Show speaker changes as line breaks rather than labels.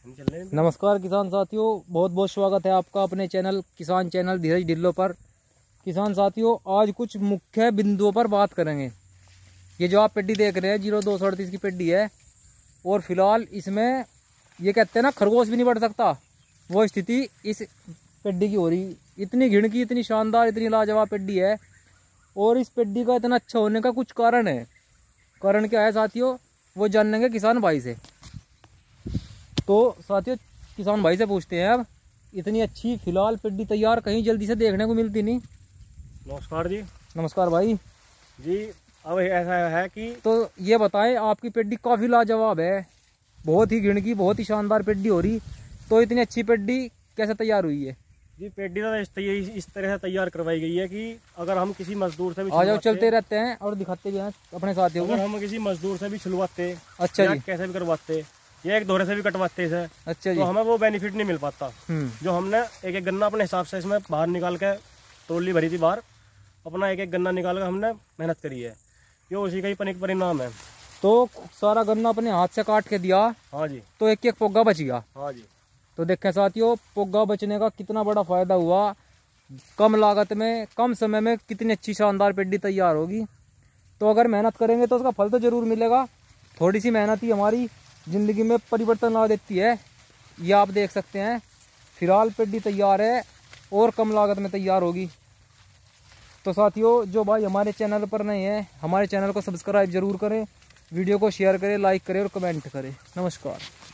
नमस्कार किसान साथियों, बहुत बहुत स्वागत है आपका अपने चैनल किसान चैनल धीरज ढिल्लो पर। किसान साथियों, आज कुछ मुख्य बिंदुओं पर बात करेंगे। ये जो आप पेड्डी देख रहे हैं 0238 की पेड्डी है, और फिलहाल इसमें ये कहते हैं ना खरगोश भी नहीं बढ़ सकता, वो स्थिति इस पेड्डी की हो रही। इतनी घिण की, इतनी शानदार, इतनी लाजवाब पेड्डी है, और इस पेड्डी का इतना अच्छा होने का कुछ कारण है। कारण क्या है साथियों, वो जानेंगे किसान भाई से। तो साथियों, किसान भाई से पूछते हैं अब, इतनी अच्छी फिलहाल पेड्डी तैयार कहीं जल्दी से देखने को मिलती नहीं।
नमस्कार जी।
नमस्कार भाई
जी, अब ऐसा है कि
तो ये बताएं, आपकी पेड्डी काफ़ी लाजवाब है, बहुत ही घिण की, बहुत ही शानदार पेड्डी हो रही। तो इतनी अच्छी पेड्डी कैसे तैयार हुई है?
जी, पेड्डी तो इस तरह से तैयार करवाई गई है कि अगर हम किसी मजदूर से भी
आ जाओ, चलते रहते हैं और दिखाते भी हैं अपने साथियों को।
अगर हम किसी मजदूर से भी छुलवाते,
अच्छा जी,
कैसे भी करवाते या एक दोहरे से भी कटवाते इसे,
अच्छा जी,
तो हमें वो बेनिफिट नहीं मिल पाता। जो हमने एक एक गन्ना अपने हिसाब से इसमें बाहर निकाल के ट्रॉली भरी थी बाहर, अपना एक एक गन्ना निकाल कर हमने मेहनत करी है, ये उसी का ही परिणाम है।
तो सारा गन्ना अपने हाथ से काट के दिया।
हाँ जी।
तो एक एक पोगा बच गया।
हाँ जी।
तो देखें साथियों, पोगा बचने का कितना बड़ा फायदा हुआ। कम लागत में, कम समय में कितनी अच्छी शानदार पेड्डी तैयार होगी। तो अगर मेहनत करेंगे तो उसका फल तो जरूर मिलेगा। थोड़ी सी मेहनत ही हमारी ज़िंदगी में परिवर्तन ला देती है। ये आप देख सकते हैं, फिलहाल पेड्डी तैयार है और कम लागत में तैयार होगी। तो साथियों, जो भाई हमारे चैनल पर नए हैं, हमारे चैनल को सब्सक्राइब जरूर करें, वीडियो को शेयर करें, लाइक करें और कमेंट करें। नमस्कार।